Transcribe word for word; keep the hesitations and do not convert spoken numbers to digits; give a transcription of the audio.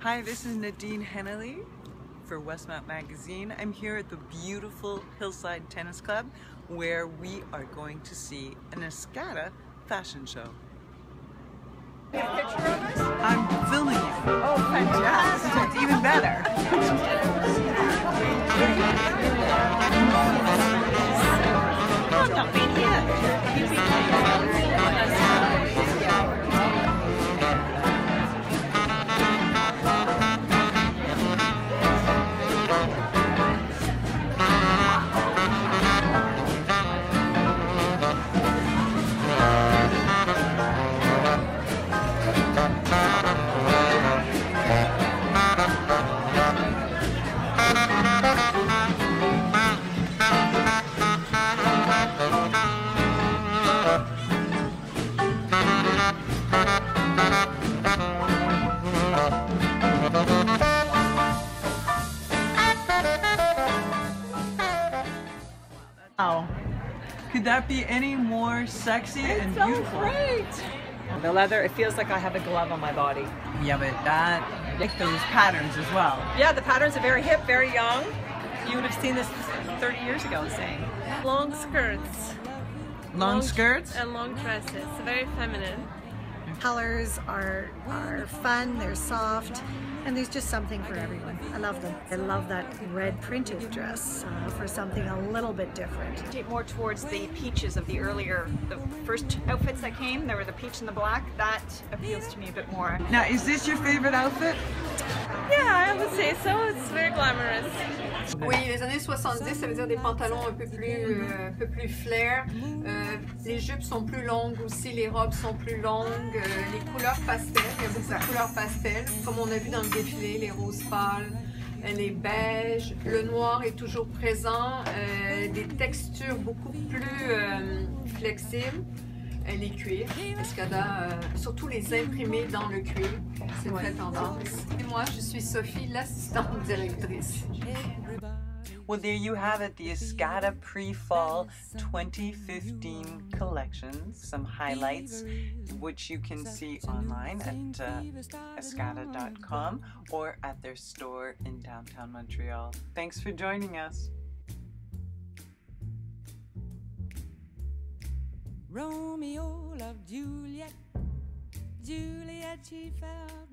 Hi, this is Nadine Hennelly for Westmount Magazine. I'm here at the beautiful Hillside Tennis Club where we are going to see an Escada fashion show. You have a picture of us? I'm filming you. Oh, fantastic. It's even better. Oh, not been here. Wow. Could that be any more sexy It's and so beautiful? great. The leather, it feels like I have a glove on my body. Yeah, but that, like those patterns as well. Yeah, the patterns are very hip, very young. You would have seen this thirty years ago, saying. Long skirts. Long skirts? And long dresses. Very feminine. Colors are, are fun, they're soft, and there's just something for everyone. I love them. I love that red printed dress uh, for something a little bit different. More towards the peaches of the earlier, the first outfits that came. There were the peach and the black. That appeals to me a bit more. Now, is this your favorite outfit? Yeah, I would say so. It's very glamorous. Oui, les années soixante-dix, ça veut dire des pantalons un peu plus, euh, un peu plus flair. Euh, les jupes sont plus longues aussi, les robes sont plus longues. Euh, les couleurs pastel, il y a beaucoup de couleurs pastel, comme on a vu dans le défilé, les roses pâles, euh, les beiges. Le noir est toujours présent, euh, des textures beaucoup plus euh, flexibles. Euh, les cuirs, Escada, euh, surtout les imprimés dans le cuir, c'est très tendance. Et moi, je suis Sophie, l'assistante directrice. Well, there you have it, the Escada Pre-Fall twenty fifteen collections. Some highlights, which you can see online at uh, escada dot com or at their store in downtown Montreal. Thanks for joining us. Romeo loved Juliet, Juliet she felt